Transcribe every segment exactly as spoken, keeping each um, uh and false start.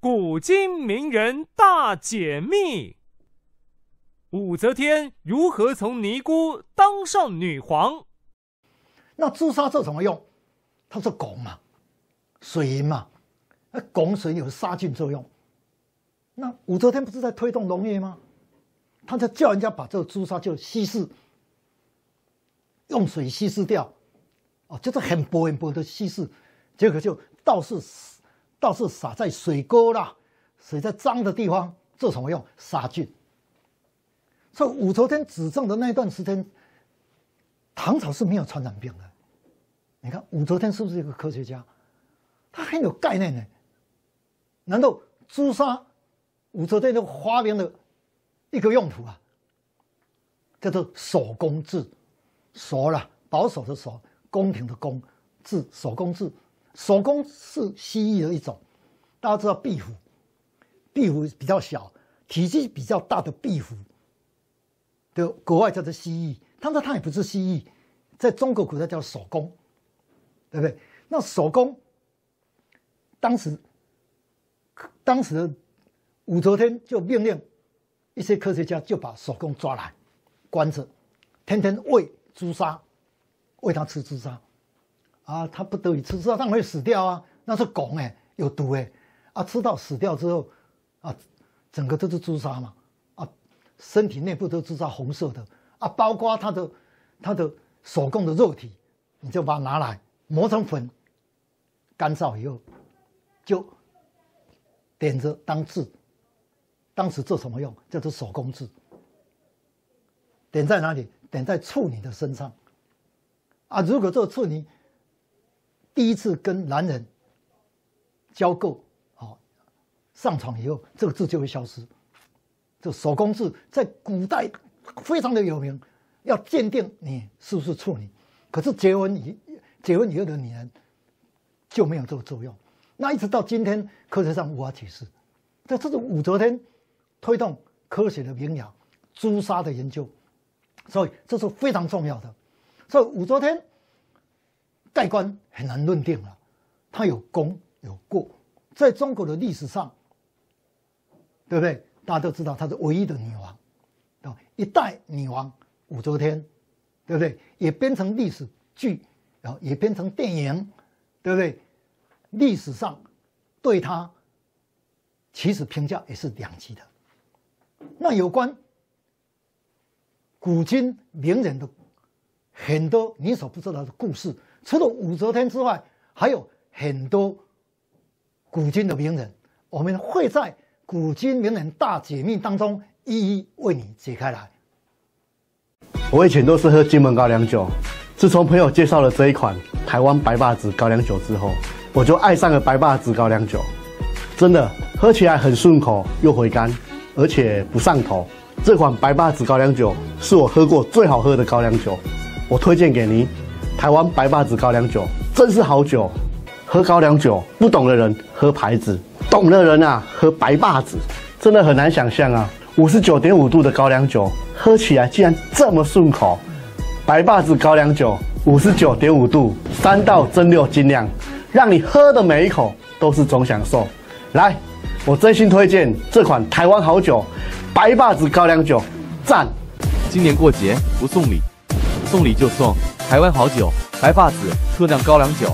古今名人大解密。武则天如何从尼姑当上女皇？ 那朱砂做什么用？它是汞嘛，水银嘛，那汞水有杀菌作用。那武则天不是在推动农业吗？他就叫人家把这个朱砂就稀释，用水稀释掉，哦，就是很薄很薄的稀释，结果就到处到处撒在水沟啦，水在脏的地方做什么用？杀菌。所以武则天执政的那段时间，唐朝是没有传染病的。你看武则天是不是一个科学家？他很有概念呢。难道朱砂武则天就发明了一个用途啊，叫做手工制，守啦，保守的守，宫廷的宫，制手工制。手工是蜥蜴的一种，大家知道壁虎，壁虎比较小，体积比较大的壁虎，的国外叫做蜥蜴，但是它也不是蜥蜴，在中国古代叫手工，对不对？那手工，当时，当时的武则天就命令一些科学家就把手工抓来，关着，天天喂朱砂，喂他吃朱砂，啊，他不得已吃朱砂，当然会死掉啊，那是汞哎，有毒哎，啊，吃到死掉之后，啊，整个都是朱砂嘛，啊，身体内部都是朱砂红色的啊，包括他的他的手工的肉体，你就把它拿来磨成粉，干燥以后就点着当制。当时做什么用？叫做手工制。点在哪里？点在处女的身上。啊，如果这个处女第一次跟男人交媾，哦，上床以后，这个痣就会消失。这手工痣在古代非常的有名，要鉴定你是不是处女。可是结婚以结婚以后的女人就没有这个作用。那一直到今天，科学上无法解释。这这是武则天推动科学的名扬，朱砂的研究，所以这是非常重要的。所以武则天盖棺很难论定了，她有功有过，在中国的历史上，对不对？大家都知道她是唯一的女王，一代女王武则天，对不对？也编成历史剧，然后也编成电影，对不对？历史上对她其实评价也是两极的。那有关古今名人的很多你所不知道的故事，除了武则天之外，还有很多古今的名人，我们会在古今名人大解密当中一一为你解开来。 我以前都是喝金门高粱酒，自从朋友介绍了这一款台湾白霸子高粱酒之后，我就爱上了白霸子高粱酒。真的喝起来很顺口又回甘，而且不上头。这款白霸子高粱酒是我喝过最好喝的高粱酒，我推荐给您。台湾白霸子高粱酒真是好酒。喝高粱酒不懂的人喝牌子，懂的人啊喝白霸子，真的很难想象啊！五十九点五度的高粱酒喝起来竟然这么顺口。白霸子高粱酒五十九点五度，三道蒸馏精酿，让你喝的每一口都是种享受。来，我真心推荐这款台湾好酒白霸子高粱酒，赞！ 今年过节不送礼，送礼就送台湾好酒白霸子特酿高粱酒。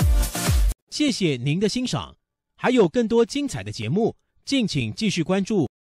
谢谢您的欣赏，还有更多精彩的节目，敬请继续关注